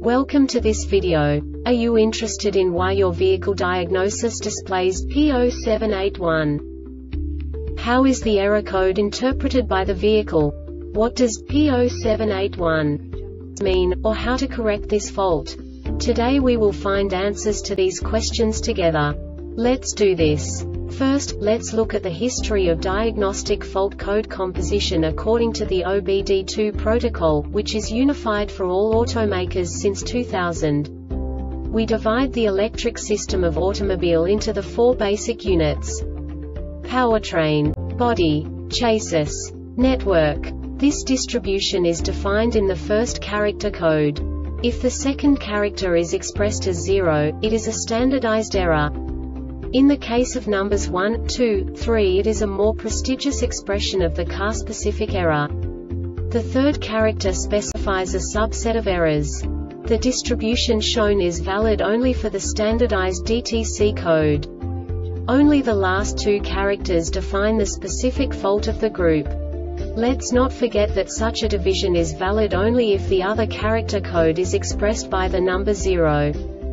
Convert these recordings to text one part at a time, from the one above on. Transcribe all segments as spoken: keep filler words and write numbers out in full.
Welcome to this video. Are you interested in why your vehicle diagnosis displays P zero seven eight one? How is the error code interpreted by the vehicle? What does P zero seven eight one mean, or how to correct this fault? Today we will find answers to these questions together. Let's do this. First, let's look at the history of diagnostic fault code composition according to the O B D two protocol, which is unified for all automakers since two thousand. We divide the electric system of automobile into the four basic units: powertrain, body, chassis, network. This distribution is defined in the first character code. If the second character is expressed as zero, it is a standardized error. In the case of numbers one, two, three, it is a more prestigious expression of the car-specific error. The third character specifies a subset of errors. The distribution shown is valid only for the standardized D T C code. Only the last two characters define the specific fault of the group. Let's not forget that such a division is valid only if the other character code is expressed by the number zero.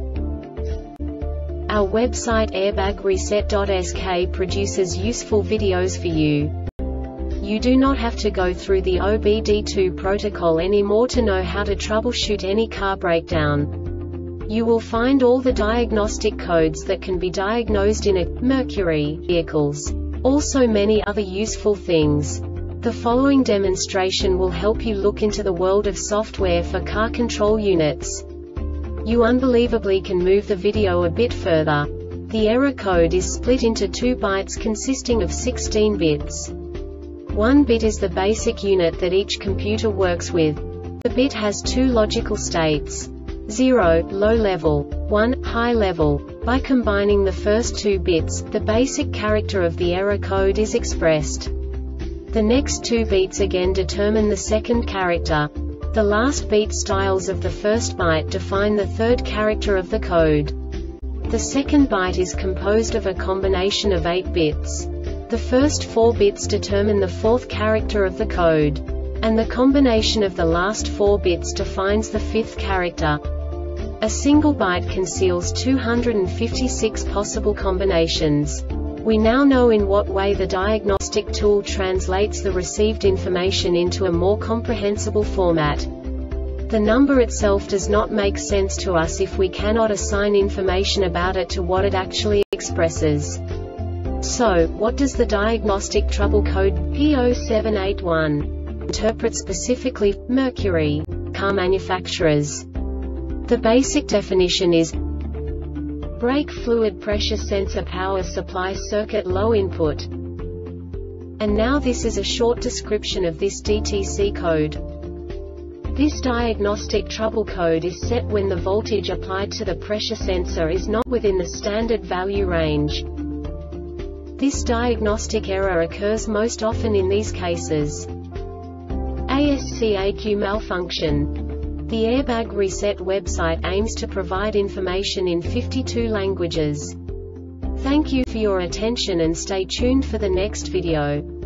Our website airbag reset dot S K produces useful videos for you. You do not have to go through the O B D two protocol anymore to know how to troubleshoot any car breakdown. You will find all the diagnostic codes that can be diagnosed in a Mercury vehicles. Also many other useful things. The following demonstration will help you look into the world of software for car control units. You unbelievably can move the video a bit further. The error code is split into two bytes consisting of sixteen bits. One bit is the basic unit that each computer works with. The bit has two logical states: zero, low level, one, high level. By combining the first two bits, the basic character of the error code is expressed. The next two beats again determine the second character. The last beat styles of the first byte define the third character of the code. The second byte is composed of a combination of eight bits. The first four bits determine the fourth character of the code. And the combination of the last four bits defines the fifth character. A single byte conceals two hundred fifty-six possible combinations. We now know in what way the diagnostic tool translates the received information into a more comprehensible format. The number itself does not make sense to us if we cannot assign information about it to what it actually expresses. So, what does the diagnostic trouble code P zero seven eight one interpret specifically for Mercury car manufacturers? The basic definition is brake fluid pressure sensor power supply circuit low input. And now this is a short description of this D T C code. This diagnostic trouble code is set when the voltage applied to the pressure sensor is not within the standard value range. This diagnostic error occurs most often in these cases: A S C A Q malfunction. The Airbag Reset website aims to provide information in fifty-two languages. Thank you for your attention and stay tuned for the next video.